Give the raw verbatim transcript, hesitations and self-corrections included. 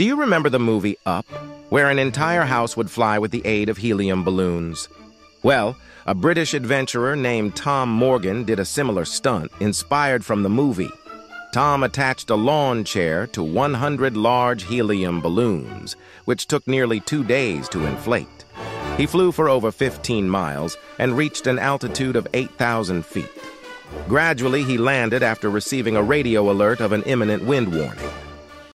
Do you remember the movie Up, where an entire house would fly with the aid of helium balloons? Well, a British adventurer named Tom Morgan did a similar stunt inspired from the movie. Tom attached a lawn chair to one hundred large helium balloons, which took nearly two days to inflate. He flew for over fifteen miles and reached an altitude of eight thousand feet. Gradually, he landed after receiving a radio alert of an imminent wind warning.